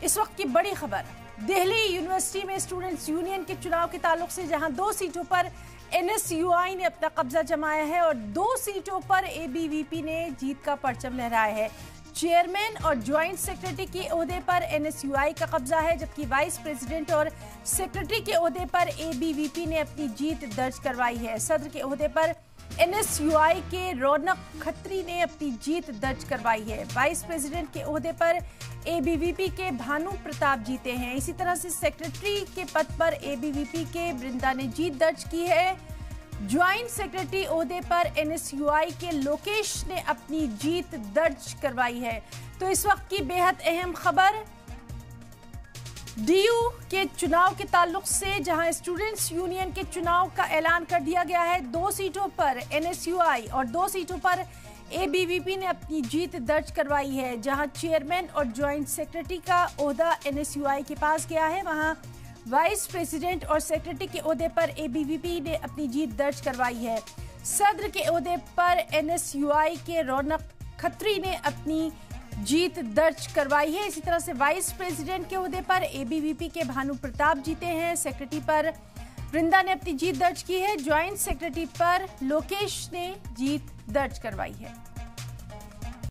इस वक्त की बड़ी खबर, दिल्ली यूनिवर्सिटी में स्टूडेंट्स यूनियन के चुनाव के ताल्लुक से जहां 2 सीटों पर एनएसयूआई ने अपना कब्जा जमाया है और 2 सीटों पर एबीवीपी ने जीत का परचम लहराया है। चेयरमैन और ज्वाइंट सेक्रेटरी के ओहदे पर एनएसयूआई का कब्जा है, जबकि वाइस प्रेसिडेंट और सेक्रेटरी के ओहदे पर एबीवीपी ने अपनी जीत दर्ज करवाई है। सदर के ओहदे पर एनएसयूआई के रौनक खत्री ने अपनी जीत दर्ज करवाई है। वाइस प्रेसिडेंट के ओहदे पर एबीवीपी के भानु प्रताप जीते हैं। इसी तरह से सेक्रेटरी के पद पर एबीवीपी के वृंदा ने जीत दर्ज की है। ज्वाइंट सेक्रेटरी ओहदे पर एनएसयूआई के लोकेश ने अपनी जीत दर्ज करवाई है। तो इस वक्त की बेहद अहम खबर, डीयू के चुनाव के ताल्लुक से जहां स्टूडेंट्स यूनियन के चुनाव का ऐलान कर दिया गया है। 2 सीटों पर एनएसयूआई और 2 सीटों पर एबीवीपी ने अपनी जीत दर्ज करवाई है। जहां चेयरमैन और ज्वाइंट सेक्रेटरी का ओहदा एनएसयूआई के पास गया है, वहां वाइस प्रेसिडेंट और सेक्रेटरी के ओहदे पर एबीवीपी ने अपनी जीत दर्ज करवाई है। सदर के ओहदे पर एनएसयूआई के रौनक खत्री ने अपनी जीत दर्ज करवाई है। इसी तरह से वाइस प्रेसिडेंट के ओहदे पर एबीवीपी के भानु प्रताप जीते हैं। सेक्रेटरी पर वृंदा ने अपनी जीत दर्ज की है। ज्वाइंट सेक्रेटरी पर लोकेश ने जीत दर्ज करवाई है।